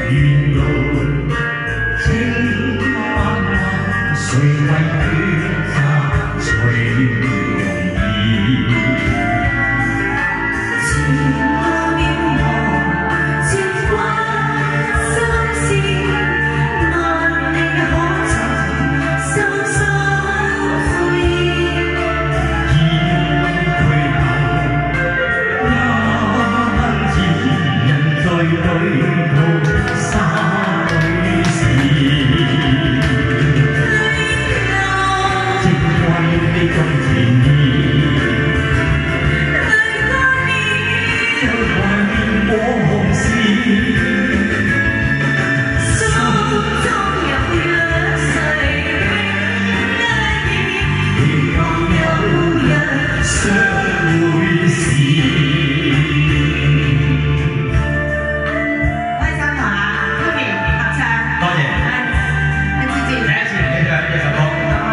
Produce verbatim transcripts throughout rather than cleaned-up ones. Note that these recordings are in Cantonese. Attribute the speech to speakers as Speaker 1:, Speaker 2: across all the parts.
Speaker 1: 沿路情漫漫，谁为抉择最容易？情我渺茫，情困心事，萬里可尋，深深悔意。現退後，一二人在旅途沙裏時。 你咁甜蜜，像懷念往事，心中有約誓永一意，希望有日相會時。開心同阿 Kobe 合唱，多謝，係謝謝。第一次嚟呢個呢首歌。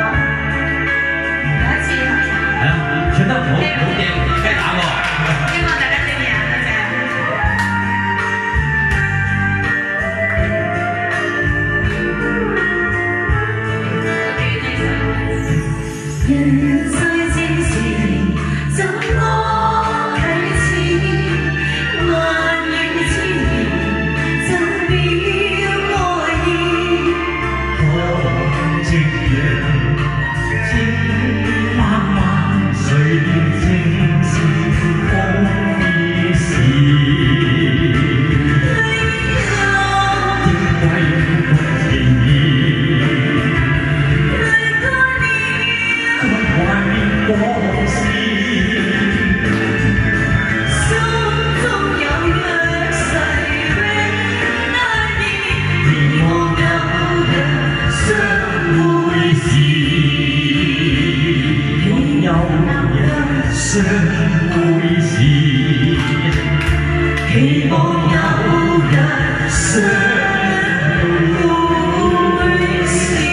Speaker 1: 唱得唔好，唔好驚，雞打喎。希望大家中意啊，多謝。人世之事，怎麼啟齒？萬語千言，怎表愛意？看夕陽，情漫漫。 誰料正是空的事，因為情意，卻懷念往事，心中有約誓永難移，希望有日相會時。 有日相會時，希望有日相會時。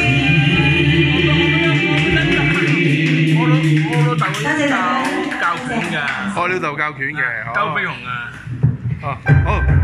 Speaker 1: 我老我老豆教教拳嘅，我老豆教拳嘅，周飛鴻啊，哦好。